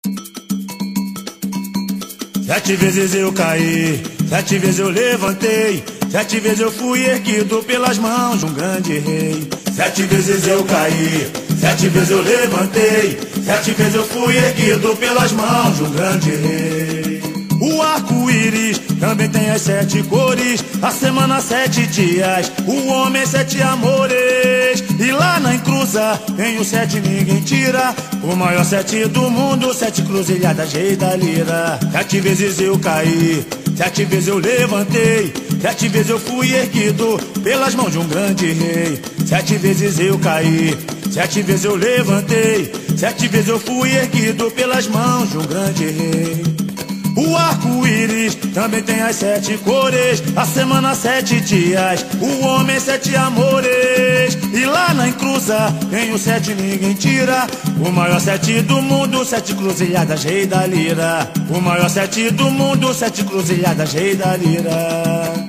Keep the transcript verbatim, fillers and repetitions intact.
Sete vezes eu caí, sete vezes eu levantei, sete vezes eu fui erguido pelas mãos de um grande rei. Sete vezes eu caí, sete vezes eu levantei, sete vezes eu fui erguido pelas mãos de um grande rei. O arco-íris também tem as sete cores, a semana sete dias, o homem sete amores. E lá na encruza tem o sete ninguém tira, o maior sete do mundo, sete cruzilhadas, rei da lira. Sete vezes eu caí, sete vezes eu levantei, sete vezes eu fui erguido pelas mãos de um grande rei. Sete vezes eu caí, sete vezes eu levantei, sete vezes eu fui erguido pelas mãos de um grande rei. O arco-íris também tem as sete cores, a semana sete dias, o homem sete amores. E lá na encruza tem o sete ninguém tira, o maior sete do mundo, sete cruzilhadas, rei da lira. O maior sete do mundo, sete cruzilhadas, rei da lira.